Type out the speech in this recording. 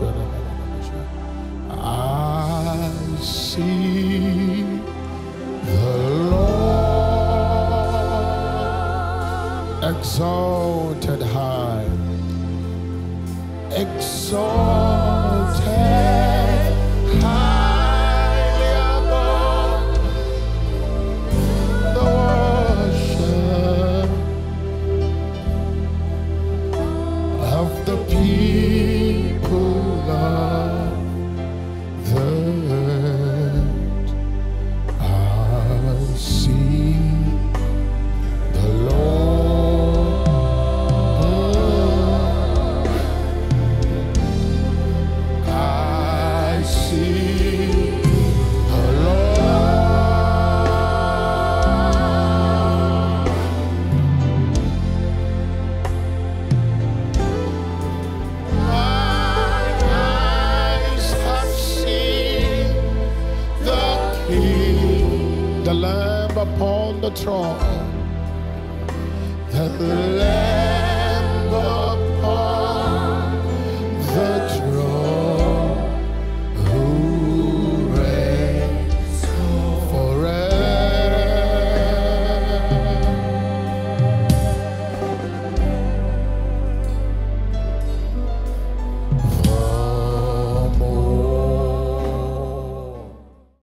I see the Lord exalted high, exalted highly above the worship of the people of the earth. I see the Lord. I see the Lord. My eyes have seen the King, the Lamb upon the throne, the Lamb